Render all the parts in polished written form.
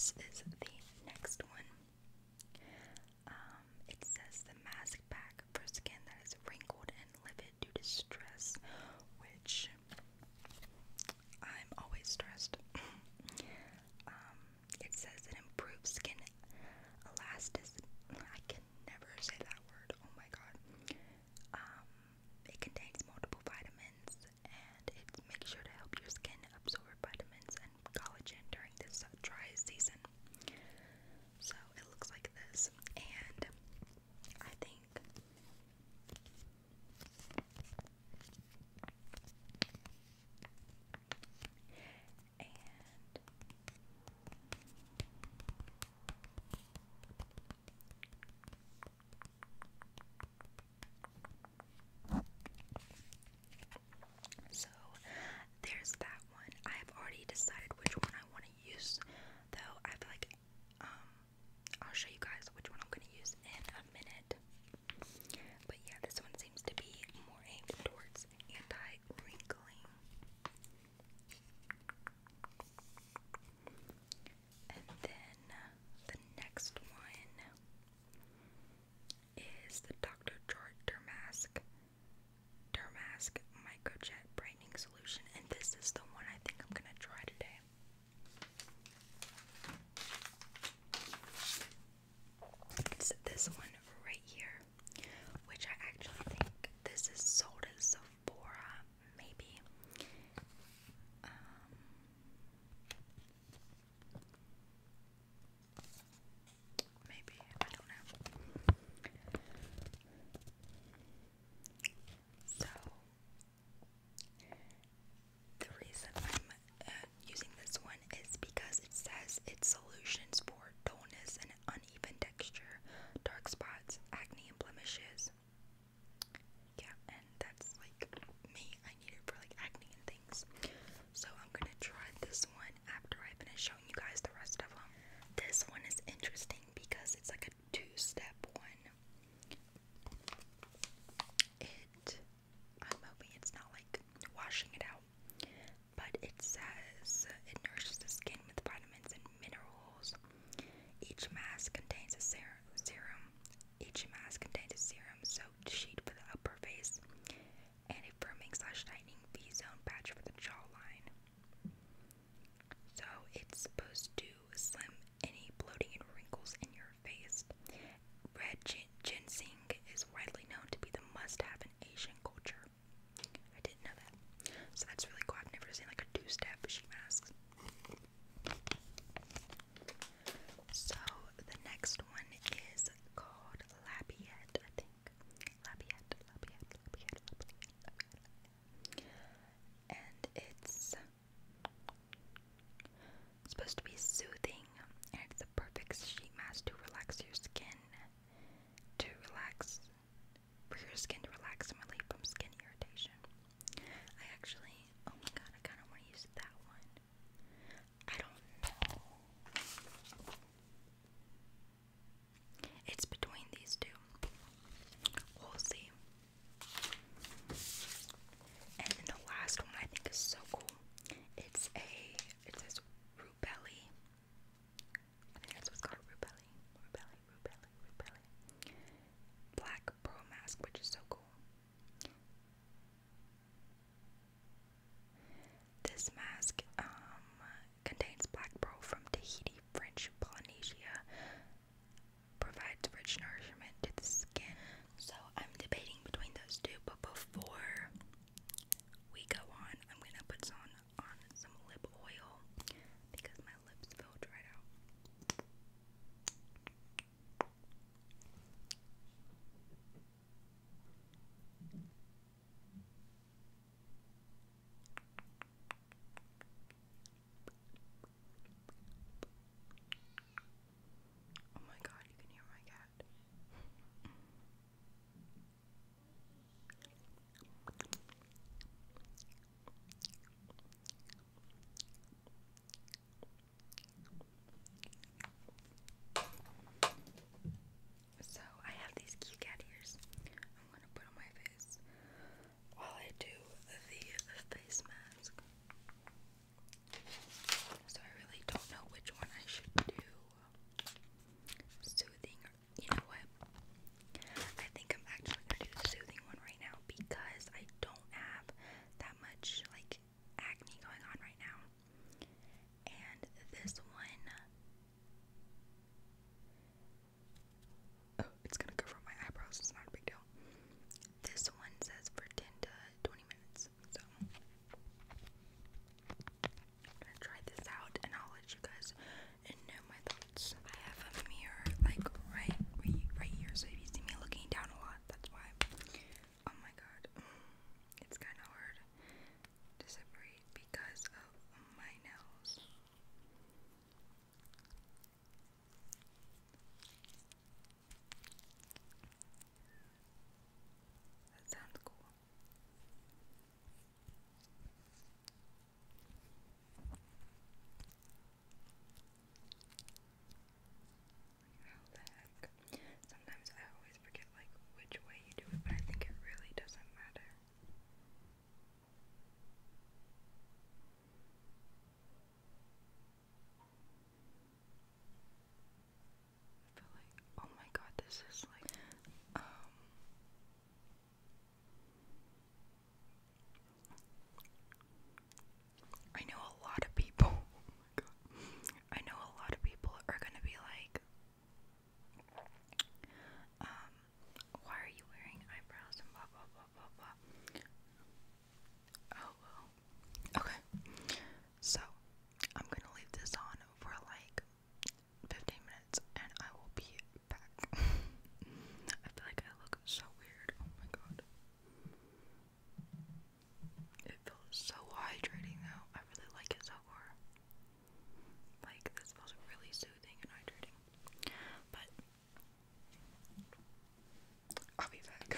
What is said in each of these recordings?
this is the next one. It says the mask pack for skin that is wrinkled and livid due to stress, which I'm always stressed. It says it improves skin elasticity. I can never say that word. Oh my god. It contains multiple vitamins, and it makes sure to help your skin absorb vitamins and collagen during this dry season. So it looks like this, and I think so there's that one. I've already decided which one I want to use, though I feel like I'll show you guys which one I'm going to use in a minute. But yeah, this one seems to be more aimed towards anti-wrinkling. And then the next one is the Dr. Jart Dermask Microjet Brightening Solution, and this is the one I think I'm gonna try today. It's this one right here, which I actually think this is sold at Sephora, maybe. Maybe, I don't know. So, the reason I'm using this one is because it says it's solutions for dullness and uneven texture, dark spots, acne, and blemishes. Yeah, and that's like me. I need it for like acne and things. So I'm gonna try this one after I finish showing you guys the rest of them. This one is interesting because it's like a two-step one. I'm hoping it's not like washing it out, but it says it nourishes the skin with vitamins and minerals. Each mask contains a serum. Each mask contains a serum-soaked sheet for the upper face and a firming/tightening V-zone patch for the jawline. So it's supposed to slim any bloating and wrinkles in your face. Red ginseng is widely known to be the must-have in Asian culture. I didn't know that. So that's really cool. I've never seen like a two-step sheet mask. So the next one is called Labiette, I think. Labiette. And it's supposed to be soothing, and it's a perfect sheet mask to relax your skin, for your skin to relax and relieve from skin irritation. I actually, oh my god, I kind of want to use that one. I don't know. It's between these two. We'll see. And then the last one I think is so cool. It says Rubelli. I think that's what's called, this is like, I know a lot of people, oh my god, I know a lot of people are gonna be like, why are you wearing eyebrows and blah blah blah blah blah. Oh well. Okay. So I'm gonna leave this on for like 15 minutes and I will be back. I feel like I look so weird. Oh my god. It feels so hydrating though. I really like it so far. Like, this feels really soothing and hydrating. But I'll be back.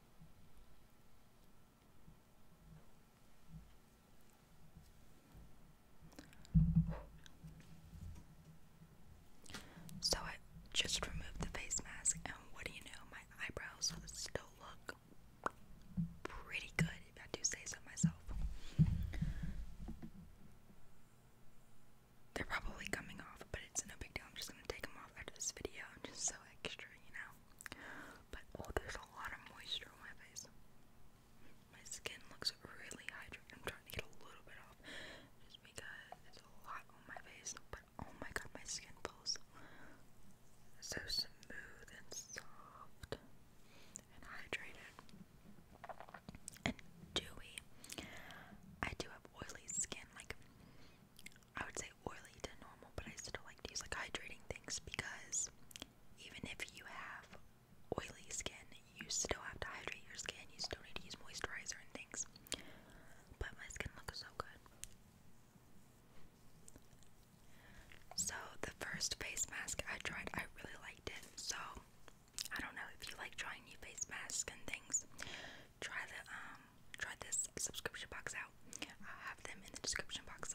So I just removed the face mask, and what do you know? My eyebrows still look pretty good, if I do say so myself. They're probably coming off, but it's no big deal. I'm just gonna take them off after this video. I'm just so extra, you know. But oh, there's a lot of moisture on my face. My skin looks really hydrated. I'm trying to get a little bit off just because it's a lot on my face. But oh my god, my skin feels so smooth and soft and hydrated and dewy. I do have oily skin, like I would say oily to normal, but I still like to use like hydrating things because even if you have oily skin, you still have to hydrate your skin. You still need to use moisturizer and things. But my skin looks so good. So the first face mask I tried, I really liked it. So I don't know if you like trying new face masks and things. Try this subscription box out. I'll have them in the description box